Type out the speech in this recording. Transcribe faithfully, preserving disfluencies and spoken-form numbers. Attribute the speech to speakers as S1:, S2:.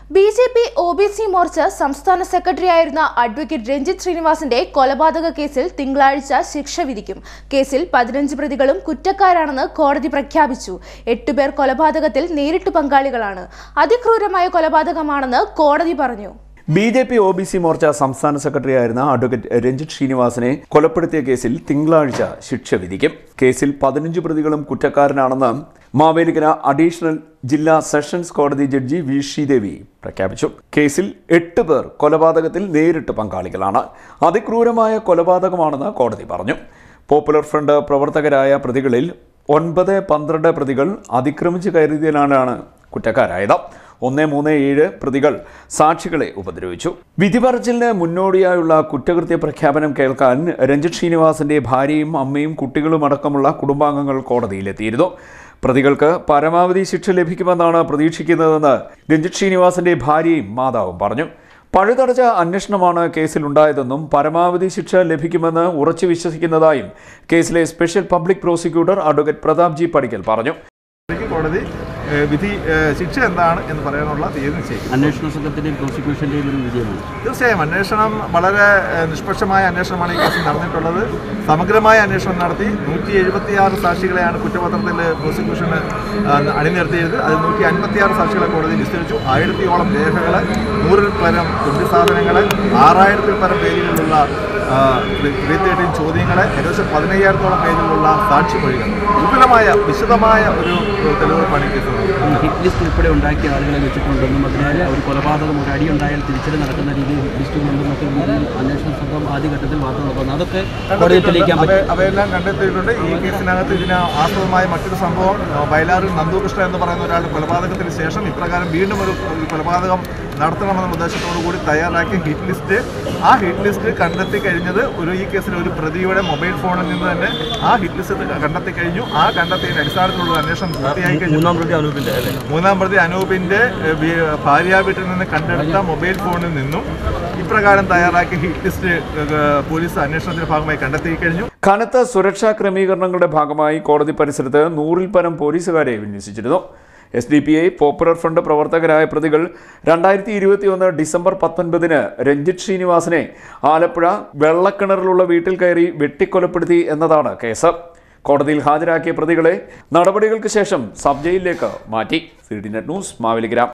S1: B J P O B C Morcha സംസ്ഥാന സെക്രട്ടറിയായിരുന്ന advocate Ranjith ശ്രീനിവാസിന്റെ കൊലപാതക കേസിൽ തിങ്കളാഴ്ച ശിക്ഷ വിധിക്കും. കേസിൽ പതിനഞ്ച് പ്രതികളും കുറ്റക്കാരാണെന്ന് കോടതി പ്രഖ്യാപിച്ചു. എട്ടുപേർ കൊലപാതകത്തിൽ നേരിട്ട് പങ്കാളികളാണ്. അതിക്രൂരമായ കൊലപാതകമാണെന്ന് കോടതി പറഞ്ഞു.
S2: B J P O B C Morcha സംസ്ഥാന സെക്രട്ടറിയായിരുന്ന അഡ്വക്കേറ്റ് രഞ്ജിത്ത് ശ്രീനിവാസിനെ കൊലപ്പെടുത്തിയ കേസിൽ തിങ്കളാഴ്ച ശിക്ഷ വിധിക്കും. കേസിൽ പതിനഞ്ച് പ്രതികളും കുറ്റക്കാരനാണെന്ന് മാവേലിക്കര അഡീഷണൽ ജില്ലാ സെഷൻസ് കോടതി ജഡ്ജി വി ശ്രീദേവി പ്രഖ്യാപിച്ചു. കേസിൽ എട്ട് പേർ കൊലപാതകത്തിൽ നേരിട്ട് പങ്കാളികളാണ്. അതിക്രൂരമായ കൊലപാതകമാണെന്ന് കോടതി പറഞ്ഞു. പോപ്പുലർ ഫ്രണ്ട് പ്രവർത്തകരായ പ്രതികളിൽ ഒൻപത് പന്ത്രണ്ട് പ്രതികൾ അതിക്രമിച്ച് കയറിയതിനാണ് കുറ്റക്കാരായത്. ഒന്ന് മൂന്ന് ഏഴ് പ്രതികൾ സാക്ഷികളെ ഉപദ്രവിച്ചു. വിധി പറച്ചിലിന് മുന്നോടിയായുള്ള കുറ്റകൃത്യ പ്രഖ്യാപനം കേൾക്കാൻ രഞ്ജിത്ത് ശ്രീനിവാസിന്റെ ഭാര്യയും അമ്മയും കുട്ടികളും അടക്കമുള്ള കുടുംബാംഗങ്ങൾ കോടതിയിലെത്തിയിരുന്നു. പ്രതികൾക്ക് പരമാവധി ശിക്ഷ ലഭിക്കുമെന്നാണ് പ്രതീക്ഷിക്കുന്നതെന്ന് രഞ്ജിത്ത് ശ്രീനിവാസിന്റെ ഭാര്യയും മാതാവും പറഞ്ഞു. പഴുതടച്ച അന്വേഷണമാണ് കേസിലുണ്ടായതെന്നും പരമാവധി ശിക്ഷ ലഭിക്കുമെന്ന് ഉറച്ചു വിശ്വസിക്കുന്നതായും കേസിലെ special public prosecutor advocate Pratap G Padikkal പറഞ്ഞു.
S3: കോടതി വിധി ശിക്ഷ എന്താണ് എന്ന് പറയാനുള്ള തീയതി നിശ്ചയിക്കും.
S4: അന്വേഷണ സംഘത്തിൻ്റെയും പ്രോസിക്യൂഷൻ്റെയും ഒരു വിജയമാണ്.
S3: തീർച്ചയായും അന്വേഷണം വളരെ നിഷ്പക്ഷമായ അന്വേഷണമാണ് ഈ കേസിൽ നടന്നിട്ടുള്ളത്. സമഗ്രമായ അന്വേഷണം നടത്തി നൂറ്റി എഴുപത്തിയാറ് സാക്ഷികളെയാണ് കുറ്റപത്രത്തിൽ പ്രോസിക്യൂഷന് അണിനിരത്തിയത്. അതിൽ നൂറ്റി അൻപത്തിയാറ് സാക്ഷികളെ കോടതി നിശ്ചയിച്ചു. ആയിരത്തിയോളം രേഖകൾ, നൂറിൽ പരം തുണ്ടി സാധനങ്ങൾ, ആറായിരത്തിൽ പരം പേജിലുള്ള ഇരുപത്തിയെട്ടിൻ ചോദ്യങ്ങൾ, ഏകദേശം പതിനയ്യായിരത്തോളം പേജിലുള്ള സാക്ഷിമൊഴികൾ, വിപുലമായ വിശദമായ ഒരു തെളിവെടുപ്പാണ് ഈ കേസ്.
S4: ഹിറ്റ് ലിസ്റ്റ് ഉൾപ്പെടെ ഉണ്ടാക്കിയ ആളുകളെ വെച്ചിട്ടുണ്ടെന്നും അതിനാൽ ഒരു കൊലപാതകം ഒരു അടിയുണ്ടായാൽ തിരിച്ചടി നടക്കുന്ന രീതിയിൽ ഹിറ്റ് ലിസ്റ്റ് കൊണ്ടും മറ്റു രീതിയിൽ അന്വേഷണ സംഘം ആദ്യഘട്ടത്തിൽ മാത്രം നോക്കുന്നു. അതൊക്കെ തെളിയിക്കാൻ പറ്റും.
S3: അവയെല്ലാം കണ്ടെത്തിയിട്ടുണ്ട്. ഈ കേസിനകത്ത് ഇതിന് ആസ്പദമായ മറ്റൊരു സംഭവം, വയലാറിൽ നന്ദുകൃഷ്ണ എന്ന് പറയുന്ന ഒരാളുടെ കൊലപാതകത്തിന് ശേഷം ഇപ്രകാരം വീണ്ടും ഒരു കൊലപാതകം നടത്തണമെന്ന ഉദ്ദേശത്തോടു കൂടി തയ്യാറാക്കിയ ഹിറ്റ് ലിസ്റ്റ്, ആ ഹിറ്റ് ലിസ്റ്റ് കണ്ടെത്തി കഴിഞ്ഞത് ഒരു ഈ കേസിലെ ഒരു പ്രതിയുടെ മൊബൈൽ ഫോണിൽ നിന്ന് തന്നെ ആ ഹിറ്റ് ലിസ്റ്റ് കണ്ടെത്തി കഴിഞ്ഞു. ആ കണ്ടെത്തിയതിന്റെ അടിസ്ഥാനത്തിലുള്ള അന്വേഷണം പൂർത്തിയായി കഴിഞ്ഞു.
S4: മൂന്നാം പ്രതി അനൂപിന്റെ
S3: മൂന്നാം പ്രതി അനൂപിന്റെ ഭാര്യ വീട്ടിൽ നിന്ന് കണ്ടെടുത്ത മൊബൈൽ ഫോണിൽ നിന്നും ഇപ്രകാരം തയ്യാറാക്കിയ ഹിറ്റ് ലിസ്റ്റ് പോലീസ് അന്വേഷണത്തിന്റെ ഭാഗമായി കണ്ടെത്തി കഴിഞ്ഞു.
S2: കനത്ത സുരക്ഷാ ക്രമീകരണങ്ങളുടെ ഭാഗമായി കോടതി പരിസരത്ത് നൂറിൽ പരം പോലീസുകാരെ വിന്യസിച്ചിരുന്നു. S D P I popular front പ്രവർത്തകരായ പ്രതികൾ രണ്ടായിരത്തി ഇരുപത്തി ഒന്ന് ഡിസംബർ പത്തൊൻപതിന് രഞ്ജിത്ത് ശ്രീനിവാസിനെ ആലപ്പുഴ വെള്ളക്കിണറിലുള്ള വീട്ടിൽ കയറി വെട്ടിക്കൊലപ്പെടുത്തി എന്നതാണ് കേസ്. കോടതിയിൽ ഹാജരാക്കിയ പ്രതികളെ നടപടികൾക്ക് ശേഷം സബ് ജയിലിലേക്ക് മാറ്റി. C D net news, Mavelikkara.